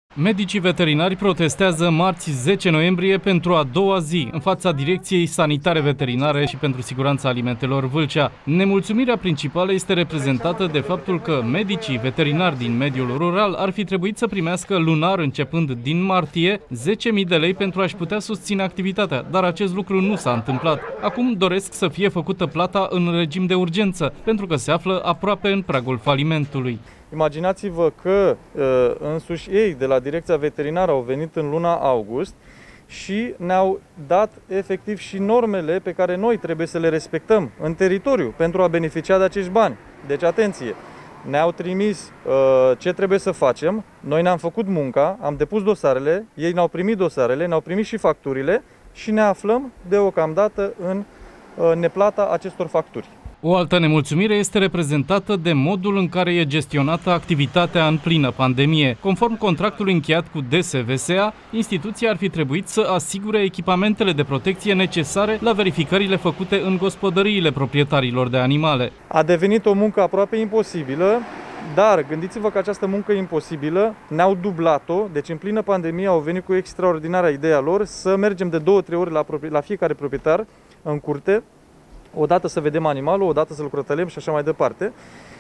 Medicii veterinari protestează marți 10 noiembrie pentru a doua zi în fața Direcției Sanitare Veterinare și pentru Siguranța Alimentelor Vâlcea. Nemulțumirea principală este reprezentată de faptul că medicii veterinari din mediul rural ar fi trebuit să primească lunar începând din martie 10.000 de lei pentru a-și putea susține activitatea, dar acest lucru nu s-a întâmplat. Acum doresc să fie făcută plata în regim de urgență, pentru că se află aproape în pragul falimentului. Imaginați-vă că însuși ei de la Direcția Veterinară au venit în luna august și ne-au dat efectiv și normele pe care noi trebuie să le respectăm în teritoriu pentru a beneficia de acești bani. Deci atenție, ne-au trimis ce trebuie să facem, noi ne-am făcut munca, am depus dosarele, ei ne-au primit dosarele, ne-au primit și facturile și ne aflăm deocamdată în neplata acestor facturi. O altă nemulțumire este reprezentată de modul în care e gestionată activitatea în plină pandemie. Conform contractului încheiat cu DSVSA, instituția ar fi trebuit să asigure echipamentele de protecție necesare la verificările făcute în gospodăriile proprietarilor de animale. A devenit o muncă aproape imposibilă, dar gândiți-vă că această muncă imposibilă ne-au dublat-o, deci în plină pandemie au venit cu extraordinara ideea lor să mergem de 2-3 ori la fiecare proprietar în curte, odată să vedem animalul, odată să-l crotalem și așa mai departe.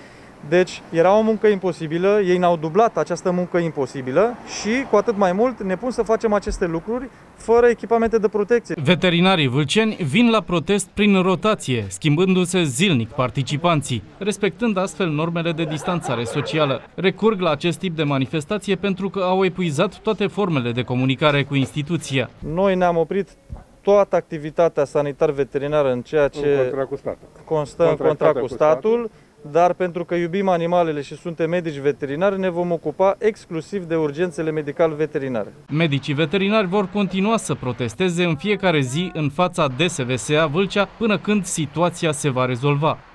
Deci era o muncă imposibilă, ei ne-au dublat această muncă imposibilă și cu atât mai mult ne pun să facem aceste lucruri fără echipamente de protecție. Veterinarii vâlceni vin la protest prin rotație, schimbându-se zilnic participanții, respectând astfel normele de distanțare socială. Recurg la acest tip de manifestație pentru că au epuizat toate formele de comunicare cu instituția. Noi ne-am oprit toată activitatea sanitar-veterinară în ceea ce constă în contract cu statul, dar pentru că iubim animalele și suntem medici veterinari, ne vom ocupa exclusiv de urgențele medical-veterinare. Medicii veterinari vor continua să protesteze în fiecare zi în fața DSVSA Vâlcea până când situația se va rezolva.